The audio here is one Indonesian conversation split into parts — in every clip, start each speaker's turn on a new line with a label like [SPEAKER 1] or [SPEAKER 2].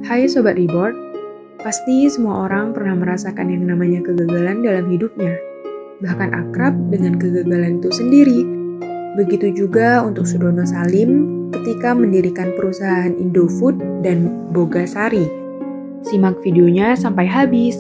[SPEAKER 1] Hai Sobat Reboard, pasti semua orang pernah merasakan yang namanya kegagalan dalam hidupnya, bahkan akrab dengan kegagalan itu sendiri. Begitu juga untuk Sudono Salim ketika mendirikan perusahaan Indofood dan Bogasari. Simak videonya sampai habis.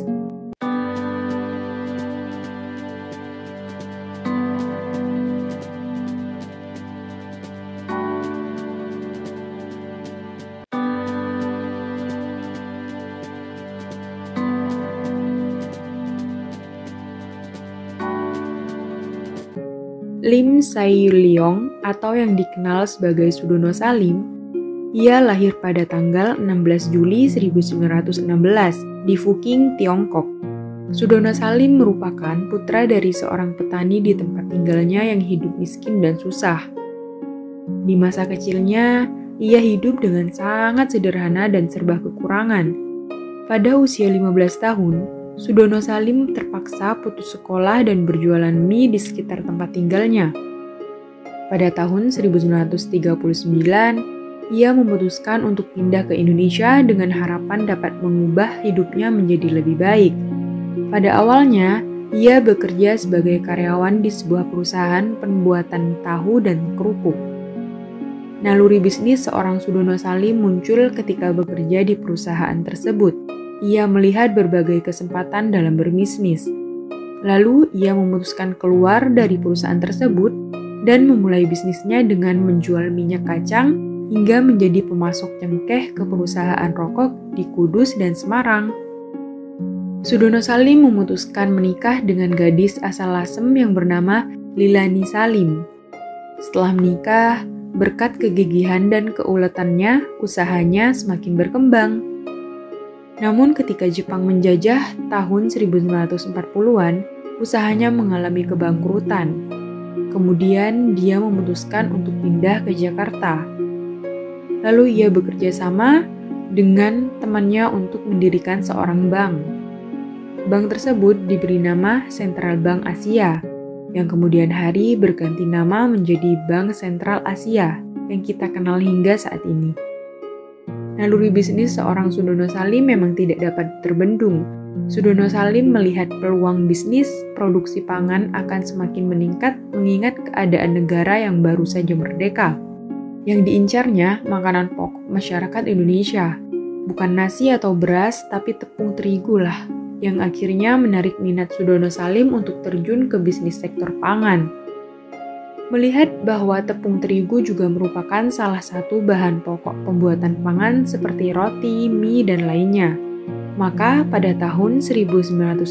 [SPEAKER 1] Lim Sai-leong atau yang dikenal sebagai Sudono Salim, ia lahir pada tanggal 16 Juli 1916 di Fuking, Tiongkok. Sudono Salim merupakan putra dari seorang petani di tempat tinggalnya yang hidup miskin dan susah. Di masa kecilnya, ia hidup dengan sangat sederhana dan serba kekurangan. Pada usia 15 tahun, Sudono Salim terpaksa putus sekolah dan berjualan mie di sekitar tempat tinggalnya. Pada tahun 1939, ia memutuskan untuk pindah ke Indonesia dengan harapan dapat mengubah hidupnya menjadi lebih baik. Pada awalnya, ia bekerja sebagai karyawan di sebuah perusahaan pembuatan tahu dan kerupuk. Naluri bisnis seorang Sudono Salim muncul ketika bekerja di perusahaan tersebut. Ia melihat berbagai kesempatan dalam berbisnis. Lalu ia memutuskan keluar dari perusahaan tersebut dan memulai bisnisnya dengan menjual minyak kacang hingga menjadi pemasok cengkeh ke perusahaan rokok di Kudus dan Semarang. Sudono Salim memutuskan menikah dengan gadis asal Lasem yang bernama Lilani Salim. Setelah menikah, berkat kegigihan dan keuletannya, usahanya semakin berkembang. Namun ketika Jepang menjajah tahun 1940-an, usahanya mengalami kebangkrutan. Kemudian dia memutuskan untuk pindah ke Jakarta. Lalu ia bekerja sama dengan temannya untuk mendirikan seorang bank. Bank tersebut diberi nama Sentral Bank Asia, yang kemudian hari berganti nama menjadi Bank Sentral Asia yang kita kenal hingga saat ini. Naluri bisnis seorang Sudono Salim memang tidak dapat terbendung. Sudono Salim melihat peluang bisnis produksi pangan akan semakin meningkat mengingat keadaan negara yang baru saja merdeka. Yang diincarnya makanan pokok masyarakat Indonesia. Bukan nasi atau beras, tapi tepung terigu lah, yang akhirnya menarik minat Sudono Salim untuk terjun ke bisnis sektor pangan. Melihat bahwa tepung terigu juga merupakan salah satu bahan pokok pembuatan pangan seperti roti, mie, dan lainnya. Maka pada tahun 1968,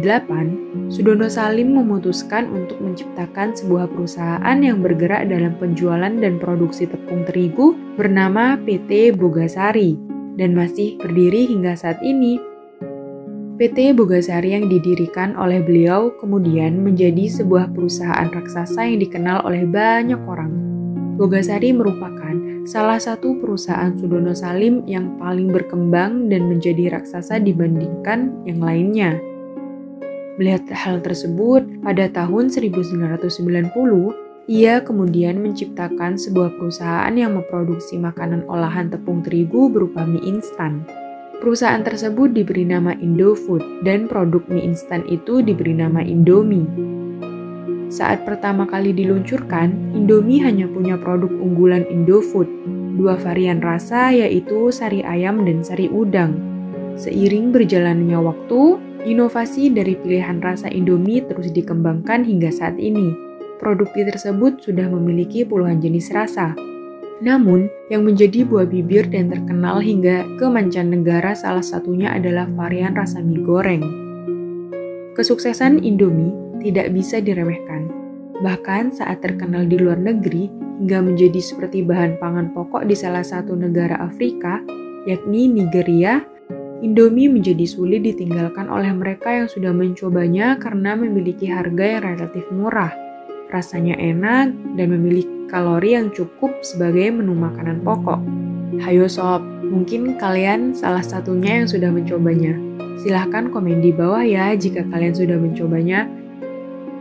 [SPEAKER 1] Sudono Salim memutuskan untuk menciptakan sebuah perusahaan yang bergerak dalam penjualan dan produksi tepung terigu bernama PT Bogasari dan masih berdiri hingga saat ini. PT Bogasari yang didirikan oleh beliau kemudian menjadi sebuah perusahaan raksasa yang dikenal oleh banyak orang. Bogasari merupakan salah satu perusahaan Sudono Salim yang paling berkembang dan menjadi raksasa dibandingkan yang lainnya. Melihat hal tersebut, pada tahun 1990, ia kemudian menciptakan sebuah perusahaan yang memproduksi makanan olahan tepung terigu berupa mie instan. Perusahaan tersebut diberi nama Indofood dan produk mie instan itu diberi nama Indomie. Saat pertama kali diluncurkan, Indomie hanya punya produk unggulan Indofood, 2 varian rasa yaitu sari ayam dan sari udang. Seiring berjalannya waktu, inovasi dari pilihan rasa Indomie terus dikembangkan hingga saat ini. Produk tersebut sudah memiliki puluhan jenis rasa. Namun, yang menjadi buah bibir dan terkenal hingga ke mancanegara salah satunya adalah varian rasa mie goreng. Kesuksesan Indomie tidak bisa diremehkan. Bahkan saat terkenal di luar negeri hingga menjadi seperti bahan pangan pokok di salah satu negara Afrika, yakni Nigeria, Indomie menjadi sulit ditinggalkan oleh mereka yang sudah mencobanya karena memiliki harga yang relatif murah, rasanya enak, dan memiliki kalori yang cukup sebagai menu makanan pokok. Hayo sob, mungkin kalian salah satunya yang sudah mencobanya. Silahkan komen di bawah ya jika kalian sudah mencobanya.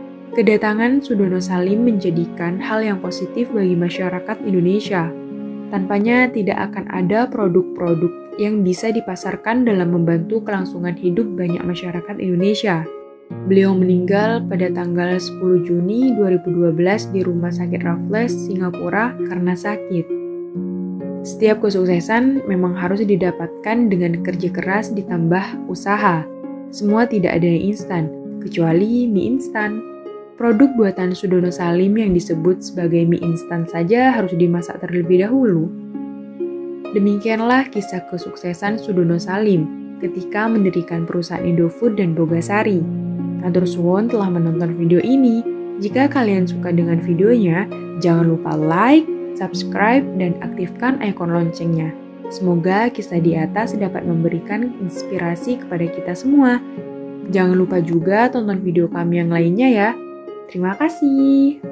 [SPEAKER 1] Kedatangan Sudono Salim menjadikan hal yang positif bagi masyarakat Indonesia. Tanpanya tidak akan ada produk-produk yang bisa dipasarkan dalam membantu kelangsungan hidup banyak masyarakat Indonesia. Beliau meninggal pada tanggal 10 Juni 2012 di Rumah Sakit Raffles, Singapura karena sakit. Setiap kesuksesan memang harus didapatkan dengan kerja keras ditambah usaha. Semua tidak ada yang instan, kecuali mie instan. Produk buatan Sudono Salim yang disebut sebagai mie instan saja harus dimasak terlebih dahulu. Demikianlah kisah kesuksesan Sudono Salim ketika mendirikan perusahaan Indofood dan Bogasari. Matur suwun telah menonton video ini. Jika kalian suka dengan videonya, jangan lupa like, subscribe, dan aktifkan ikon loncengnya. Semoga kisah di atas dapat memberikan inspirasi kepada kita semua. Jangan lupa juga tonton video kami yang lainnya ya. Terima kasih.